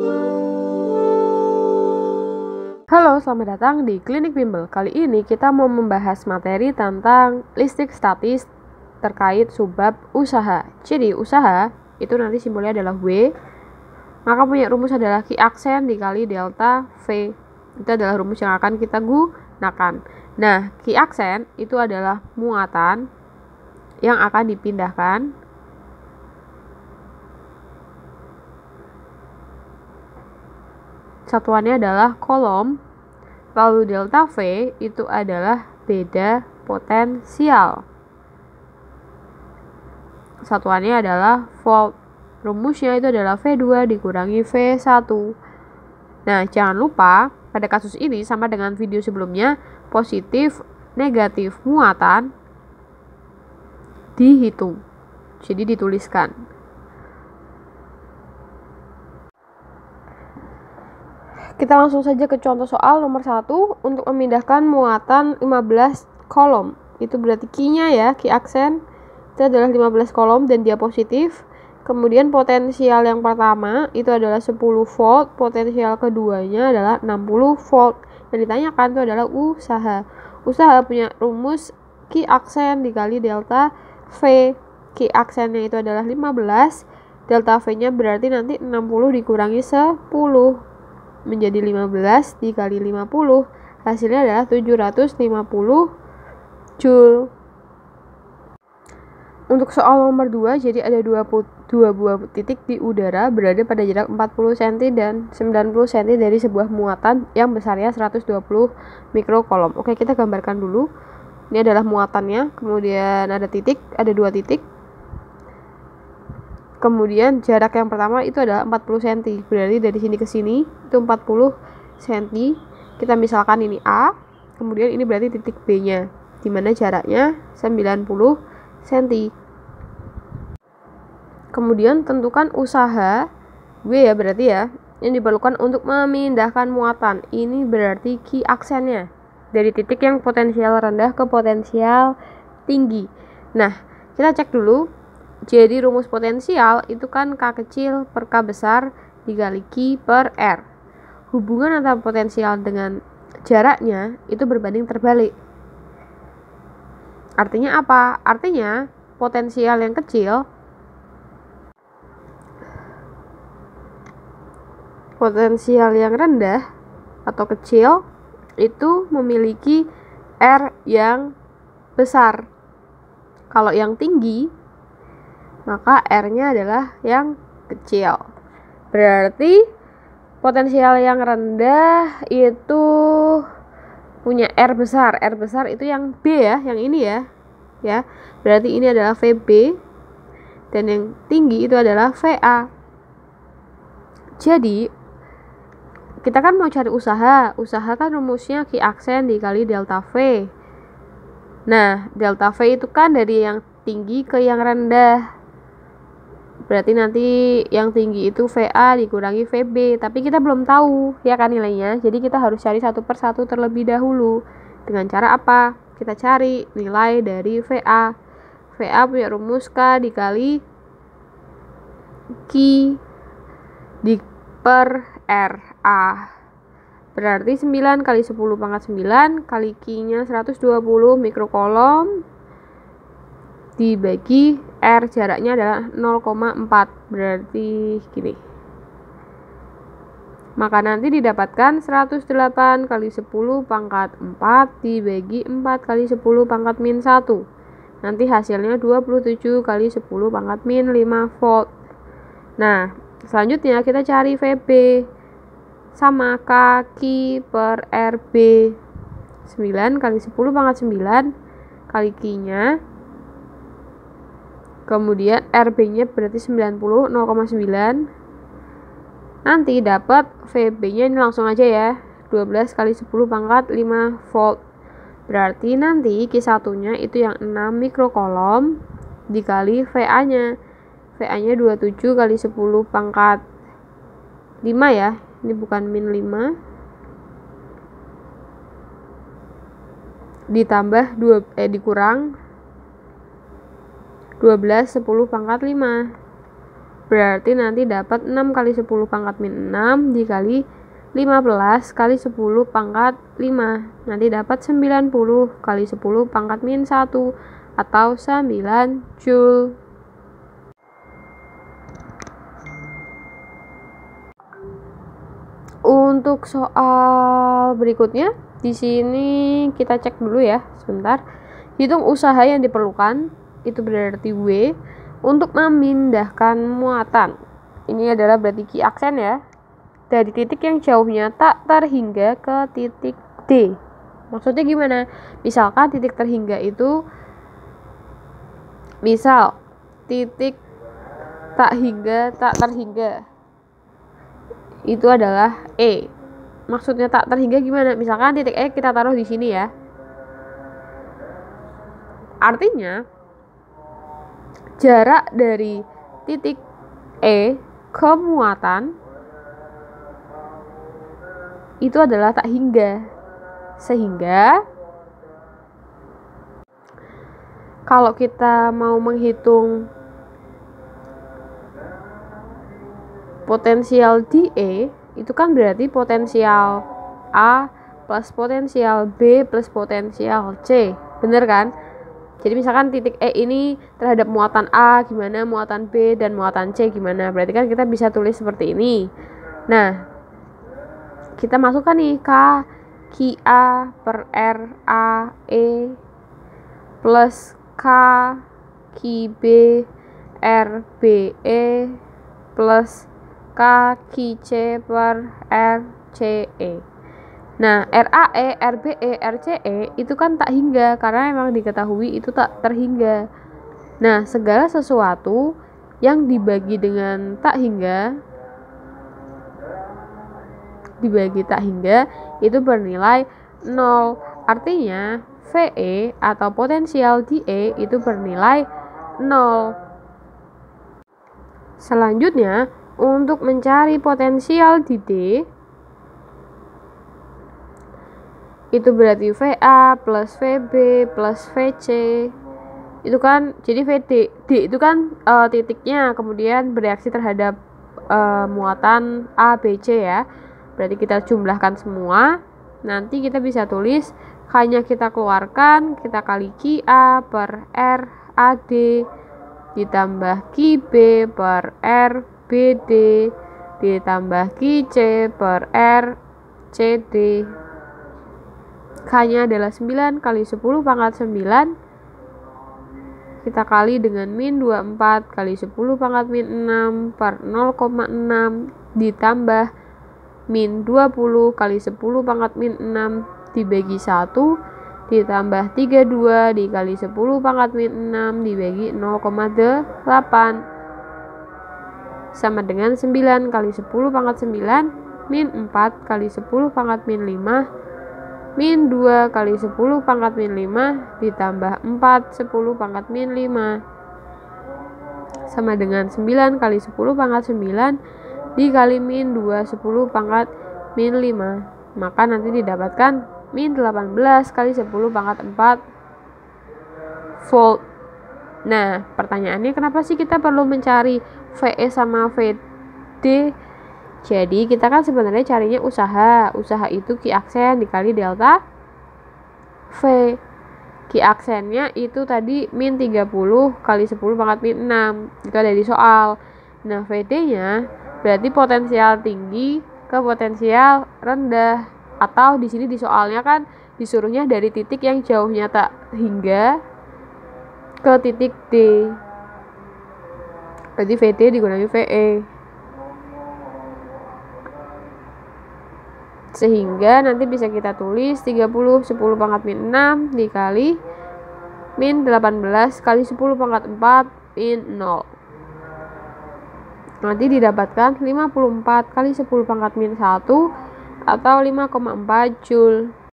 Halo, selamat datang di Klinik Bimbel. Kali ini kita mau membahas materi tentang listrik statis terkait subbab usaha. Jadi, usaha itu nanti simbolnya adalah W, maka punya rumus adalah Q aksen dikali delta V. Itu adalah rumus yang akan kita gunakan. Nah, Q aksen itu adalah muatan yang akan dipindahkan satuannya adalah kolom, lalu delta V itu adalah beda potensial. Satuannya adalah volt. Rumusnya itu adalah V2 dikurangi V1. Nah, jangan lupa pada kasus ini sama dengan video sebelumnya, positif, negatif muatan dihitung. Jadi dituliskan. Kita langsung saja ke contoh soal nomor 1 untuk memindahkan muatan 15 kolom. Itu berarti Q-nya ya, Q aksen itu adalah 15 kolom dan dia positif. Kemudian potensial yang pertama itu adalah 10 volt, potensial keduanya adalah 60 volt. Yang ditanyakan itu adalah usaha. Usaha punya rumus Q aksen dikali delta V. Q aksennya itu adalah 15, delta V-nya berarti nanti 60 dikurangi 10 menjadi 15 dikali 50, hasilnya adalah 750 Joule. Untuk soal nomor 2, jadi ada dua buah titik di udara berada pada jarak 40 cm dan 90 cm dari sebuah muatan yang besarnya 120 mikrokolom. Oke, kita gambarkan dulu. Ini adalah muatannya, kemudian ada titik, ada dua titik. Kemudian jarak yang pertama itu adalah 40 cm. Berarti dari sini ke sini itu 40 cm. Kita misalkan ini A, kemudian ini berarti titik B-nya, di mana jaraknya 90 cm. Kemudian tentukan usaha W ya berarti ya, yang diperlukan untuk memindahkan muatan. Ini berarti Q aksennya dari titik yang potensial rendah ke potensial tinggi. Nah, kita cek dulu. Jadi rumus potensial itu kan K kecil per K besar dikali Q per R. Hubungan antara potensial dengan jaraknya itu berbanding terbalik. Artinya apa? Artinya potensial yang kecil, potensial yang rendah atau kecil itu memiliki R yang besar. Kalau yang tinggi, maka R-nya adalah yang kecil. Berarti potensial yang rendah itu punya R besar. R besar itu yang B ya, yang ini ya. Ya. Berarti ini adalah VB dan yang tinggi itu adalah VA. Jadi kita kan mau cari usaha. Usaha kan rumusnya Q aksen dikali delta V. Nah, delta V itu kan dari yang tinggi ke yang rendah. Berarti nanti yang tinggi itu VA dikurangi VB. Tapi kita belum tahu ya kan nilainya. Jadi kita harus cari satu per satu terlebih dahulu. Dengan cara apa? Kita cari nilai dari VA. VA punya rumus K dikali Q di per RA. Berarti 9 kali 10 pangkat 9 kali Q-nya 120 mikrokolom dibagi R, jaraknya adalah 0,4. Berarti gini. Maka nanti didapatkan 108 kali 10 pangkat 4 dibagi 4 kali 10 pangkat min 1. Nanti hasilnya 27 kali 10 pangkat min 5 volt. Nah, selanjutnya kita cari VB sama K Q per RB. 9 kali 10 pangkat 9 kali Q-nya, kemudian RB-nya berarti 90, 0,9. Nanti dapat VB-nya ini langsung aja ya, 12 kali 10 pangkat 5 volt. Berarti nanti Q1-nya itu yang 6 mikrokolom dikali VA-nya. VA-nya 27 kali 10 pangkat 5 ya. Ini bukan min 5. Ditambah dikurang 12 10 pangkat 5. Berarti nanti dapat 6 kali 10 pangkat min 6 dikali 15 kali 10 pangkat 5. Nanti dapat 90 kali 10 pangkat min 1 atau 9 Joule. Untuk soal berikutnya, di sini kita cek dulu ya, sebentar. Hitung usaha yang diperlukan, itu berarti W, untuk memindahkan muatan. Ini adalah berarti Q aksen ya. Dari titik yang jauhnya tak terhingga ke titik D. Maksudnya gimana? Misalkan titik terhingga itu, misal titik tak terhingga itu adalah E. Maksudnya tak terhingga gimana? Misalkan titik E kita taruh di sini ya. Artinya jarak dari titik E ke muatan itu adalah tak hingga. Sehingga kalau kita mau menghitung potensial DE, itu kan berarti potensial A plus potensial B plus potensial C. Bener kan? Jadi misalkan titik E ini terhadap muatan A gimana, muatan B dan muatan C gimana. Berarti kan kita bisa tulis seperti ini. Nah, kita masukkan nih K QA per R A E plus K QB R B E plus K QC per R C E. Nah, RAE, RBE, RCE itu kan tak hingga karena memang diketahui itu tak terhingga. Nah, segala sesuatu yang dibagi dengan tak hingga itu bernilai 0. Artinya VE atau potensial DE itu bernilai 0. Selanjutnya, untuk mencari potensial di D, itu berarti VA plus VB plus VC. Itu kan, jadi VD, D itu kan titiknya, kemudian bereaksi terhadap muatan A, B, C ya. Berarti kita jumlahkan semua. Nanti kita bisa tulis hanya kita keluarkan, kita kali QA per R AD ditambah QB per R BD ditambah QC per R CD. K-nya adalah 9 kali 10 pangkat 9. Kita kali dengan min 24 kali 10 pangkat min 6 per 0,6 ditambah min 20 kali 10 pangkat min 6 dibagi 1 ditambah 32 dikali 10 pangkat min 6 dibagi 0,8 sama dengan 9 kali 10 pangkat 9 min 4 kali 10 pangkat min 5 min 2 kali 10 pangkat min 5 ditambah 4 10 pangkat min 5 sama dengan 9 kali 10 pangkat 9 dikali min 2 10 pangkat min 5. Maka nanti didapatkan min 18 kali 10 pangkat 4 volt. Nah, pertanyaannya kenapa sih kita perlu mencari VE sama VD? Jadi kita kan sebenarnya carinya usaha. Usaha itu Q aksen dikali delta V. Q aksennya itu tadi min 30 kali 10 pangkat min 6. Itu ada di soal. Nah, VD-nya berarti potensial tinggi ke potensial rendah. Atau di sini di soalnya kan disuruhnya dari titik yang jauhnya tak hingga ke titik D. Berarti VD dikurangi VE. Sehingga nanti bisa kita tulis 30 10 pangkat min 6 dikali min 18 kali 10 pangkat 4 min 0. Nanti didapatkan 54 kali 10 pangkat min 1 atau 5,4 Joule.